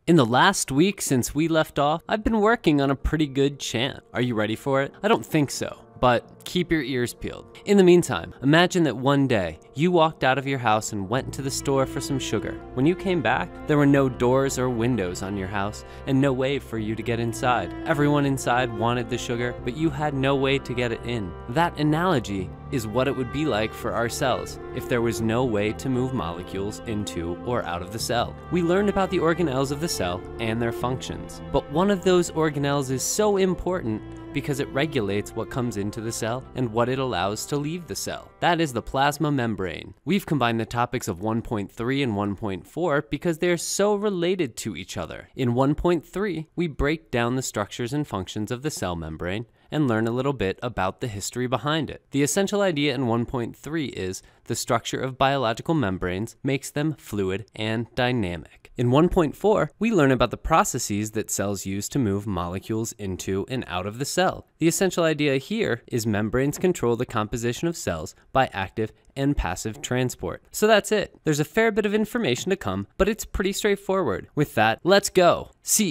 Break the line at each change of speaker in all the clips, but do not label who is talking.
In the last week since we left off, I've been working on a pretty good chant. Are you ready for it? I don't think so, but keep your ears peeled. In the meantime, imagine that one day you walked out of your house and went to the store for some sugar. When you came back, there were no doors or windows on your house and no way for you to get inside. Everyone inside wanted the sugar, but you had no way to get it in. That analogy is what it would be like for our cells if there was no way to move molecules into or out of the cell. We learned about the organelles of the cell and their functions, but one of those organelles is so important because it regulates what comes into the cell and what it allows to leave the cell. That is the plasma membrane. We've combined the topics of 1.3 and 1.4 because they're so related to each other. In 1.3, we break down the structures and functions of the cell membrane and learn a little bit about the history behind it. The essential idea in 1.3 is the structure of biological membranes makes them fluid and dynamic. In 1.4, we learn about the processes that cells use to move molecules into and out of the cell. The essential idea here is membranes control the composition of cells by active and passive transport. So that's it. There's a fair bit of information to come, but it's pretty straightforward. With that, let's go.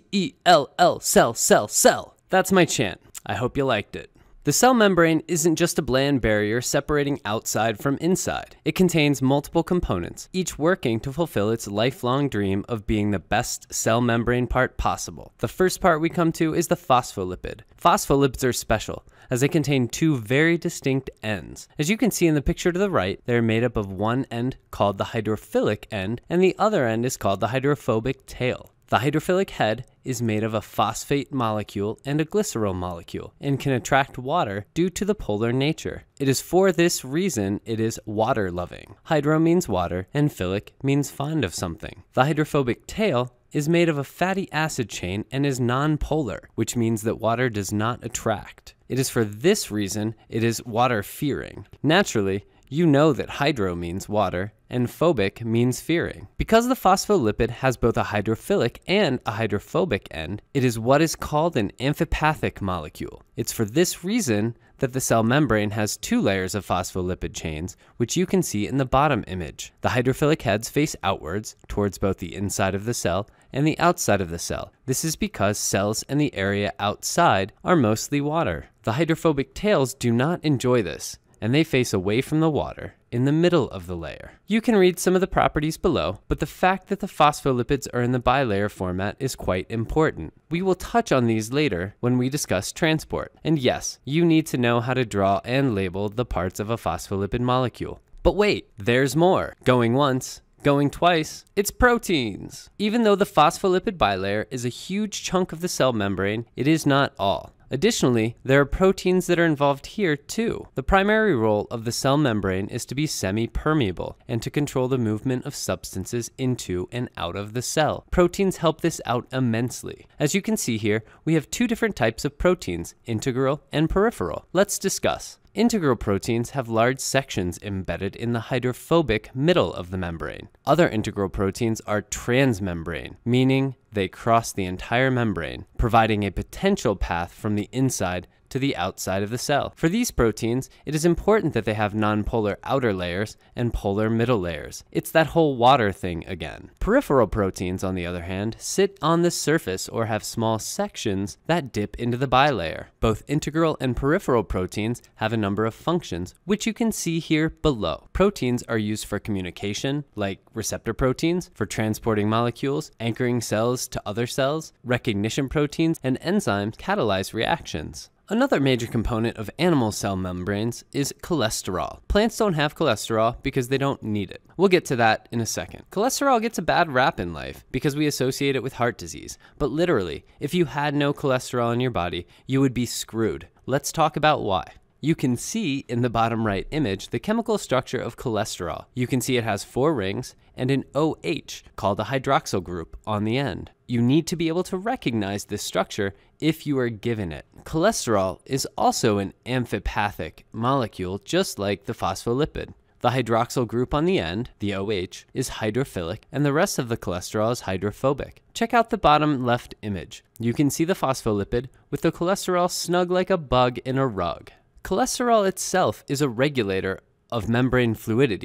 C-E-L-L, cell, cell, cell. That's my chant. I hope you liked it. The cell membrane isn't just a bland barrier separating outside from inside. It contains multiple components, each working to fulfill its lifelong dream of being the best cell membrane part possible. The first part we come to is the phospholipid. Phospholipids are special, as they contain two very distinct ends. As you can see in the picture to the right, they're made up of one end called the hydrophilic end, and the other end is called the hydrophobic tail. The hydrophilic head is made of a phosphate molecule and a glycerol molecule and can attract water due to the polar nature. It is for this reason it is water-loving. Hydro means water and philic means fond of something. The hydrophobic tail is made of a fatty acid chain and is non-polar, which means that water does not attract. It is for this reason it is water-fearing. Naturally, you know that hydro means water and phobic means fearing. Because the phospholipid has both a hydrophilic and a hydrophobic end, it is what is called an amphipathic molecule. It's for this reason that the cell membrane has two layers of phospholipid chains, which you can see in the bottom image. The hydrophilic heads face outwards towards both the inside of the cell and the outside of the cell. This is because cells in the area outside are mostly water. The hydrophobic tails do not enjoy this, and they face away from the water in the middle of the layer. You can read some of the properties below, but the fact that the phospholipids are in the bilayer format is quite important. We will touch on these later when we discuss transport. And yes, you need to know how to draw and label the parts of a phospholipid molecule. But wait, there's more. Going once, going twice, it's proteins. Even though the phospholipid bilayer is a huge chunk of the cell membrane, it is not all. Additionally, there are proteins that are involved here too. The primary role of the cell membrane is to be semi-permeable and to control the movement of substances into and out of the cell. Proteins help this out immensely. As you can see here, we have two different types of proteins, integral and peripheral. Let's discuss. Integral proteins have large sections embedded in the hydrophobic middle of the membrane. Other integral proteins are transmembrane, meaning they cross the entire membrane, providing a potential path from the inside to the outside of the cell. For these proteins, it is important that they have nonpolar outer layers and polar middle layers. It's that whole water thing again. Peripheral proteins, on the other hand, sit on the surface or have small sections that dip into the bilayer. Both integral and peripheral proteins have a number of functions, which you can see here below. Proteins are used for communication, like receptor proteins, for transporting molecules, anchoring cells to other cells. Recognition proteins and enzymes catalyze reactions. Another major component of animal cell membranes is cholesterol. Plants don't have cholesterol because they don't need it. We'll get to that in a second. Cholesterol gets a bad rap in life because we associate it with heart disease. But literally, if you had no cholesterol in your body, you would be screwed. Let's talk about why. You can see in the bottom right image the chemical structure of cholesterol. You can see it has 4 rings and an OH called a hydroxyl group on the end. You need to be able to recognize this structure if you are given it. Cholesterol is also an amphipathic molecule just like the phospholipid. The hydroxyl group on the end, the OH, is hydrophilic and the rest of the cholesterol is hydrophobic. Check out the bottom left image. You can see the phospholipid with the cholesterol snug like a bug in a rug. Cholesterol itself is a regulator of membrane fluidity,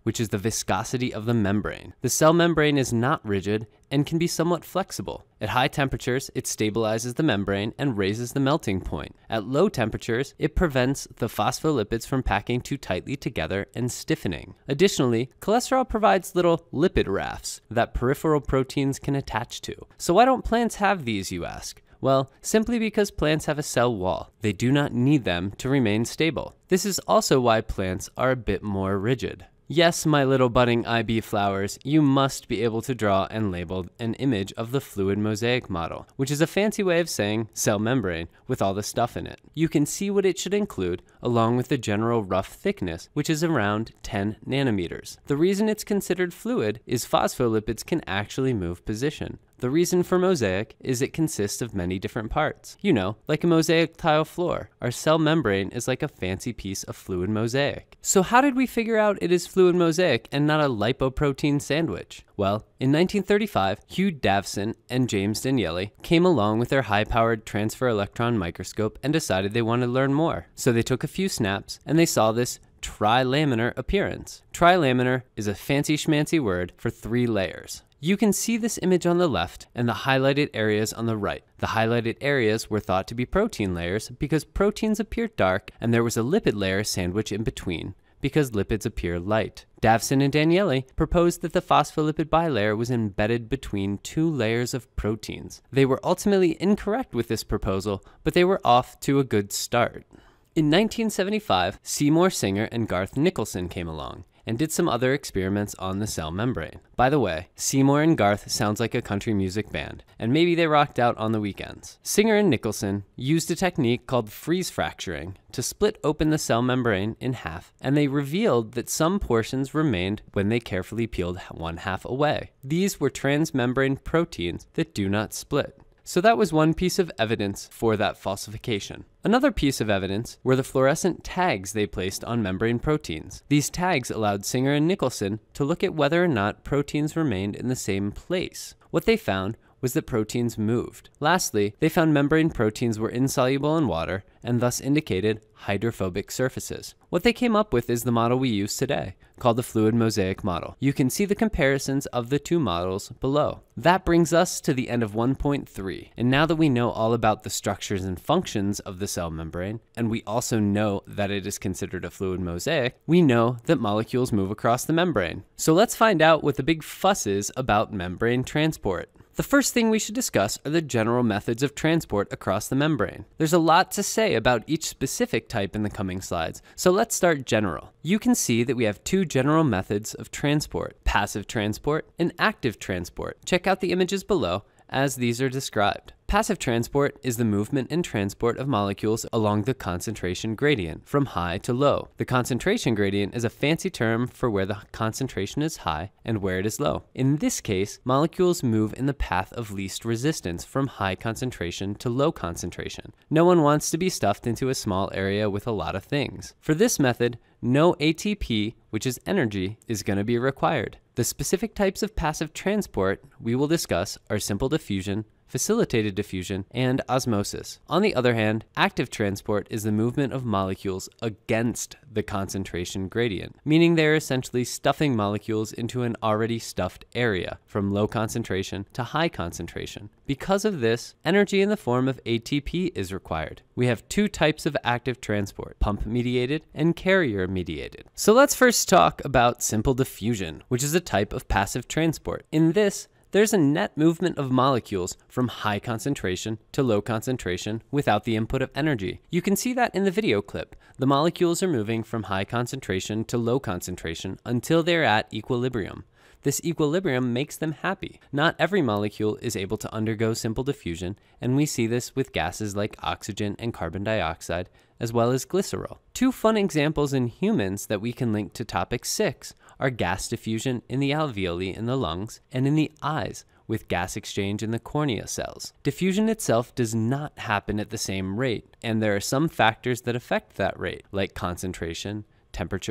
which is the viscosity of the membrane. The cell membrane is not rigid and can be somewhat flexible. At high temperatures, it stabilizes the membrane and raises the melting point. At low temperatures, it prevents the phospholipids from packing too tightly together and stiffening. Additionally, cholesterol provides little lipid rafts that peripheral proteins can attach to. So why don't plants have these, you ask? Well, simply because plants have a cell wall. They do not need them to remain stable. This is also why plants are a bit more rigid. Yes, my little budding IB flowers, you must be able to draw and label an image of the fluid mosaic model, which is a fancy way of saying cell membrane with all the stuff in it. You can see what it should include, along with the general rough thickness, which is around 10 nanometers. The reason it's considered fluid is phospholipids can actually move position. The reason for mosaic is it consists of many different parts. You know, like a mosaic tile floor. Our cell membrane is like a fancy piece of fluid mosaic. So how did we figure out it is fluid mosaic and not a lipoprotein sandwich? Well, in 1935, Hugh Davison and James Danieli came along with their high-powered transfer electron microscope and decided they wanted to learn more. So they took a few snaps and they saw this trilaminar appearance. Trilaminar is a fancy schmancy word for 3 layers. You can see this image on the left and the highlighted areas on the right. The highlighted areas were thought to be protein layers because proteins appear dark and there was a lipid layer sandwiched in between because lipids appear light. Davison and Danieli proposed that the phospholipid bilayer was embedded between 2 layers of proteins. They were ultimately incorrect with this proposal, but they were off to a good start. In 1975, Seymour Singer and Garth Nicholson came along and did some other experiments on the cell membrane. By the way, Seymour and Garth sounds like a country music band, and maybe they rocked out on the weekends. Singer and Nicholson used a technique called freeze fracturing to split open the cell membrane in half, and they revealed that some portions remained when they carefully peeled one half away. These were transmembrane proteins that do not split. So that was one piece of evidence for that falsification. Another piece of evidence were the fluorescent tags they placed on membrane proteins. These tags allowed Singer and Nicholson to look at whether or not proteins remained in the same place. What they found was that proteins moved. Lastly, they found membrane proteins were insoluble in water and thus indicated hydrophobic surfaces. What they came up with is the model we use today, called the fluid mosaic model. You can see the comparisons of the 2 models below. That brings us to the end of 1.3. And now that we know all about the structures and functions of the cell membrane, and we also know that it is considered a fluid mosaic, we know that molecules move across the membrane. So let's find out what the big fuss is about membrane transport. The first thing we should discuss are the general methods of transport across the membrane. There's a lot to say about each specific type in the coming slides, so let's start general. You can see that we have 2 general methods of transport, passive transport and active transport. Check out the images below as these are described. Passive transport is the movement and transport of molecules along the concentration gradient from high to low. The concentration gradient is a fancy term for where the concentration is high and where it is low. In this case, molecules move in the path of least resistance from high concentration to low concentration. No one wants to be stuffed into a small area with a lot of things. For this method, no ATP, which is energy, is going to be required. The specific types of passive transport we will discuss are simple diffusion, facilitated diffusion, and osmosis. On the other hand, active transport is the movement of molecules against the concentration gradient, meaning they're essentially stuffing molecules into an already stuffed area from low concentration to high concentration. Because of this, energy in the form of ATP is required. We have 2 types of active transport, pump-mediated and carrier-mediated. So let's first talk about simple diffusion, which is a type of passive transport. In this, there's a net movement of molecules from high concentration to low concentration without the input of energy. You can see that in the video clip. The molecules are moving from high concentration to low concentration until they're at equilibrium. This equilibrium makes them happy. Not every molecule is able to undergo simple diffusion, and we see this with gases like oxygen and carbon dioxide, as well as glycerol. 2 fun examples in humans that we can link to topic 6 are gas diffusion in the alveoli in the lungs and in the eyes with gas exchange in the cornea cells. Diffusion itself does not happen at the same rate, and there are some factors that affect that rate, like concentration, temperature,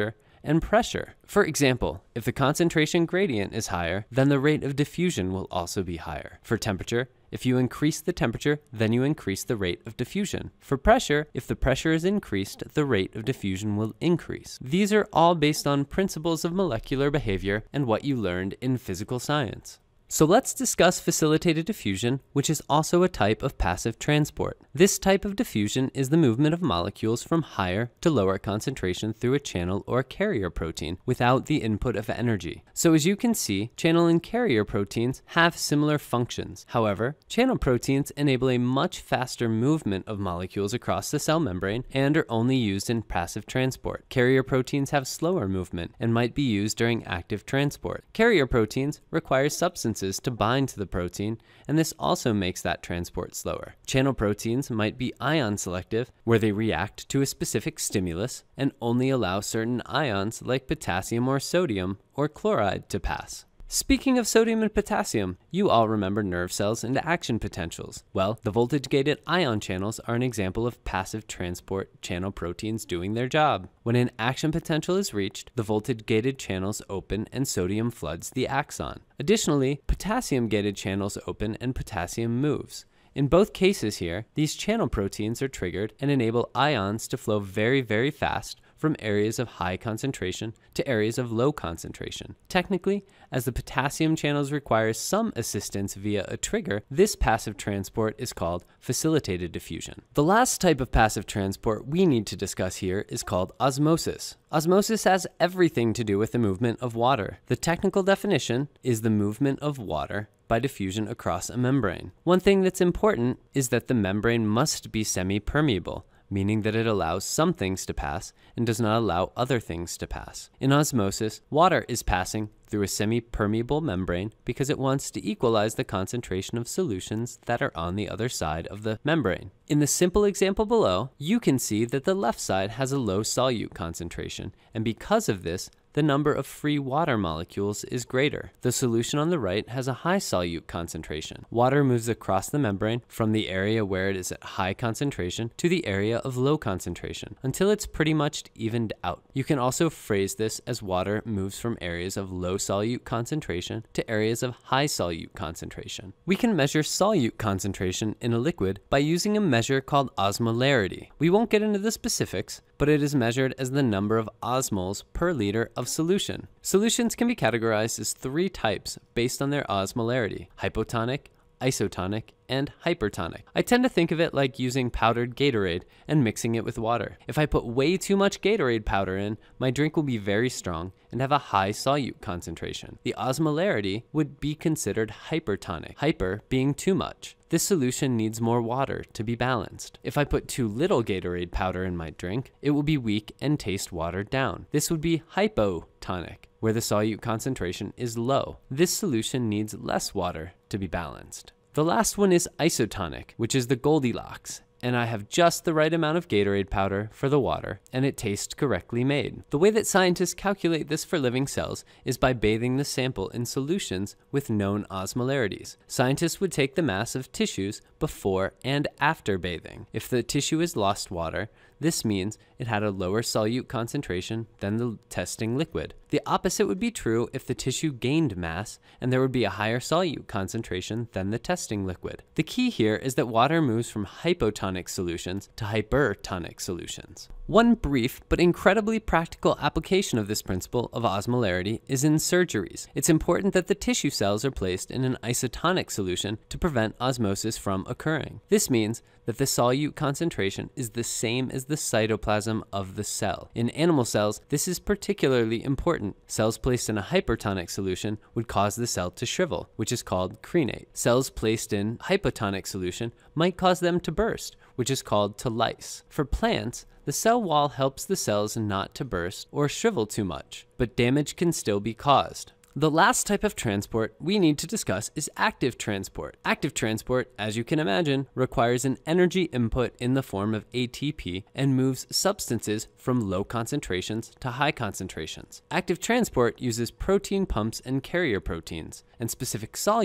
and pressure. For example, if the concentration gradient is higher, then the rate of diffusion will also be higher. For temperature, if you increase the temperature, then you increase the rate of diffusion. For pressure, if the pressure is increased, the rate of diffusion will increase. These are all based on principles of molecular behavior and what you learned in physical science. So let's discuss facilitated diffusion, which is also a type of passive transport. This type of diffusion is the movement of molecules from higher to lower concentration through a channel or carrier protein without the input of energy. So as you can see, channel and carrier proteins have similar functions. However, channel proteins enable a much faster movement of molecules across the cell membrane and are only used in passive transport. Carrier proteins have slower movement and might be used during active transport. Carrier proteins require substances to bind to the protein, and this also makes that transport slower. Channel proteins might be ion selective, where they react to a specific stimulus and only allow certain ions like potassium or sodium or chloride to pass. Speaking of sodium and potassium, you all remember nerve cells and action potentials. Well, the voltage-gated ion channels are an example of passive transport channel proteins doing their job. When an action potential is reached, the voltage-gated channels open and sodium floods the axon. Additionally, potassium-gated channels open and potassium moves. In both cases here, these channel proteins are triggered and enable ions to flow very, very fast from areas of high concentration to areas of low concentration. Technically, as the potassium channels require some assistance via a trigger, this passive transport is called facilitated diffusion. The last type of passive transport we need to discuss here is called osmosis. Osmosis has everything to do with the movement of water. The technical definition is the movement of water by diffusion across a membrane. One thing that's important is that the membrane must be semi-permeable, meaning that it allows some things to pass and does not allow other things to pass. In osmosis, water is passing through a semi-permeable membrane because it wants to equalize the concentration of solutions that are on the other side of the membrane. In the simple example below, you can see that the left side has a low solute concentration, and because of this, the number of free water molecules is greater. The solution on the right has a high solute concentration. Water moves across the membrane from the area where it is at high concentration to the area of low concentration until it's pretty much evened out. You can also phrase this as water moves from areas of low solute concentration to areas of high solute concentration. We can measure solute concentration in a liquid by using a measure called osmolarity. We won't get into the specifics, but it is measured as the number of osmoles per liter of solution. Solutions can be categorized as three types based on their osmolarity: hypotonic, isotonic, and hypertonic. I tend to think of it like using powdered Gatorade and mixing it with water. If I put way too much Gatorade powder in, my drink will be very strong and have a high solute concentration. The osmolarity would be considered hypertonic, hyper being too much. This solution needs more water to be balanced. If I put too little Gatorade powder in my drink, it will be weak and taste watered down. This would be hypotonic, where the solute concentration is low. This solution needs less water to be balanced. The last one is isotonic, which is the Goldilocks, and I have just the right amount of Gatorade powder for the water, and it tastes correctly made. The way that scientists calculate this for living cells is by bathing the sample in solutions with known osmolarities. Scientists would take the mass of tissues before and after bathing. If the tissue has lost water, this means it had a lower solute concentration than the testing liquid. The opposite would be true if the tissue gained mass and there would be a higher solute concentration than the testing liquid. The key here is that water moves from hypotonic solutions to hypertonic solutions. One brief but incredibly practical application of this principle of osmolarity is in surgeries. It's important that the tissue cells are placed in an isotonic solution to prevent osmosis from occurring. This means that the solute concentration is the same as the cytoplasm of the cell. In animal cells, this is particularly important. Cells placed in a hypertonic solution would cause the cell to shrivel, which is called crenate. Cells placed in hypotonic solution might cause them to burst, which is called to lyse. For plants, the cell wall helps the cells not to burst or shrivel too much, but damage can still be caused. The last type of transport we need to discuss is active transport. Active transport, as you can imagine, requires an energy input in the form of ATP and moves substances from low concentrations to high concentrations. Active transport uses protein pumps and carrier proteins, and specific solutes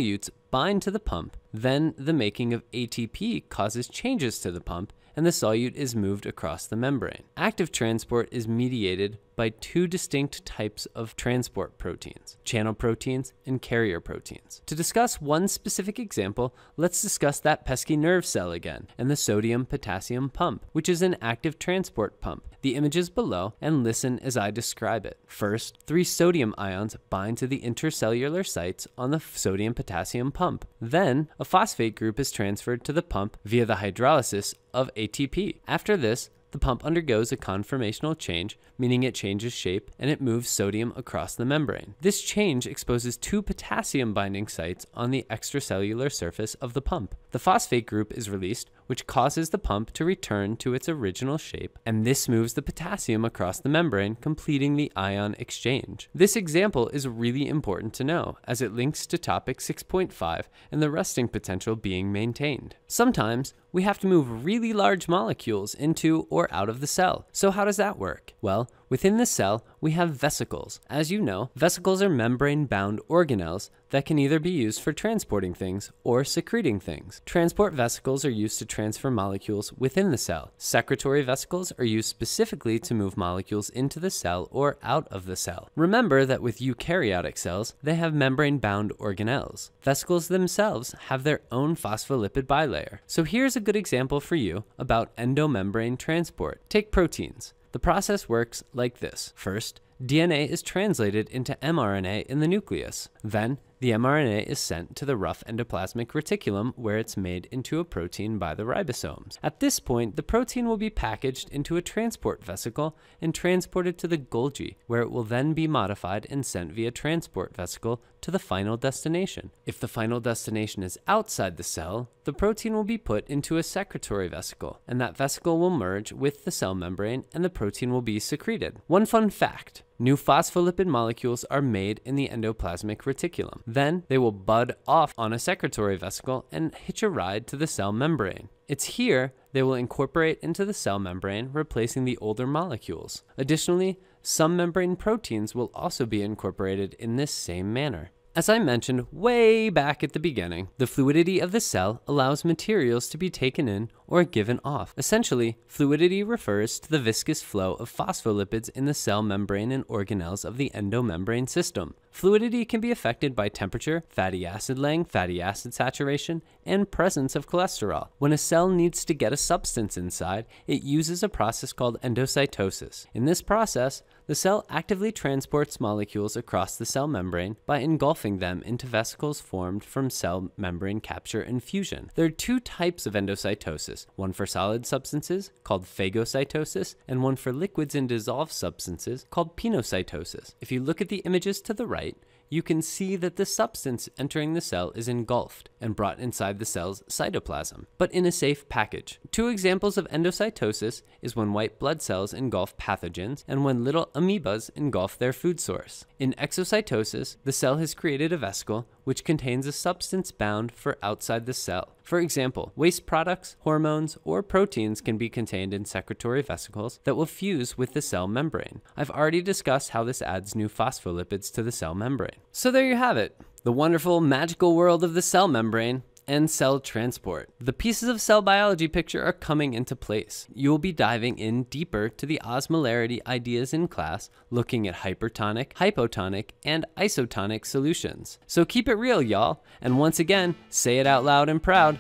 bind to the pump. Then the making of ATP causes changes to the pump, and the solute is moved across the membrane. Active transport is mediated by two distinct types of transport proteins, channel proteins and carrier proteins. To discuss one specific example, let's discuss that pesky nerve cell again, and the sodium-potassium pump, which is an active transport pump. The image is below, and listen as I describe it. First, 3 sodium ions bind to the intercellular sites on the sodium-potassium pump. Then, a phosphate group is transferred to the pump via the hydrolysis of ATP. After this, the pump undergoes a conformational change, meaning it changes shape and it moves sodium across the membrane. This change exposes 2 potassium binding sites on the extracellular surface of the pump. The phosphate group is released, which causes the pump to return to its original shape, and this moves the potassium across the membrane, completing the ion exchange. This example is really important to know, as it links to topic 6.5 and the resting potential being maintained. Sometimes, we have to move really large molecules into or out of the cell. So how does that work? Well, within the cell, we have vesicles. As you know, vesicles are membrane-bound organelles that can either be used for transporting things or secreting things. Transport vesicles are used to transfer molecules within the cell. Secretory vesicles are used specifically to move molecules into the cell or out of the cell. Remember that with eukaryotic cells, they have membrane-bound organelles. Vesicles themselves have their own phospholipid bilayer. So here's a good example for you about endomembrane transport. Take proteins. The process works like this. First, DNA is translated into mRNA in the nucleus. Then, the mRNA is sent to the rough endoplasmic reticulum where it's made into a protein by the ribosomes. At this point, the protein will be packaged into a transport vesicle and transported to the Golgi, where it will then be modified and sent via transport vesicle to the final destination. If the final destination is outside the cell, the protein will be put into a secretory vesicle, and that vesicle will merge with the cell membrane and the protein will be secreted. One fun fact: new phospholipid molecules are made in the endoplasmic reticulum. Then they will bud off on a secretory vesicle and hitch a ride to the cell membrane. It's here they will incorporate into the cell membrane, replacing the older molecules. Additionally, some membrane proteins will also be incorporated in this same manner. As I mentioned way back at the beginning, the fluidity of the cell allows materials to be taken in or given off. Essentially, fluidity refers to the viscous flow of phospholipids in the cell membrane and organelles of the endomembrane system. Fluidity can be affected by temperature, fatty acid length, fatty acid saturation, and presence of cholesterol. When a cell needs to get a substance inside, it uses a process called endocytosis. In this process, the cell actively transports molecules across the cell membrane by engulfing them into vesicles formed from cell membrane capture and fusion. There are 2 types of endocytosis, one for solid substances, called phagocytosis, and one for liquids and dissolved substances, called pinocytosis. If you look at the images to the right, you can see that the substance entering the cell is engulfed and brought inside the cell's cytoplasm, but in a safe package. 2 examples of endocytosis is when white blood cells engulf pathogens and when little amoebas engulf their food source. In exocytosis, the cell has created a vesicle which contains a substance bound for outside the cell. For example, waste products, hormones, or proteins can be contained in secretory vesicles that will fuse with the cell membrane. I've already discussed how this adds new phospholipids to the cell membrane. So there you have it, the wonderful magical world of the cell membrane and cell transport. The pieces of cell biology picture are coming into place. You will be diving in deeper to the osmolarity ideas in class, looking at hypertonic, hypotonic, and isotonic solutions. So keep it real, y'all. And once again, say it out loud and proud,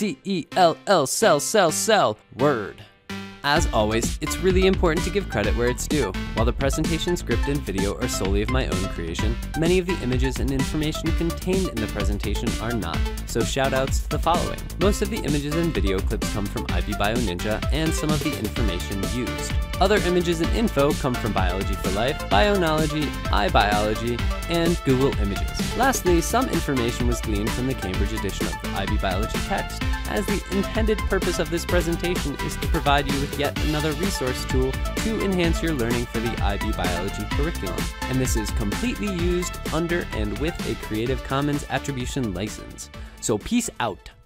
C-E-L-L, cell, cell, cell, word. As always, it's really important to give credit where it's due. While the presentation script and video are solely of my own creation, many of the images and information contained in the presentation are not, so shoutouts to the following. Most of the images and video clips come from IB Bio Ninja and some of the information used. Other images and info come from Biology for Life, Bionology, iBiology, and Google Images. Lastly, some information was gleaned from the Cambridge edition of the IB Biology text, as the intended purpose of this presentation is to provide you with yet another resource tool to enhance your learning for the IB Biology curriculum. And this is completely used under and with a Creative Commons Attribution license. So peace out.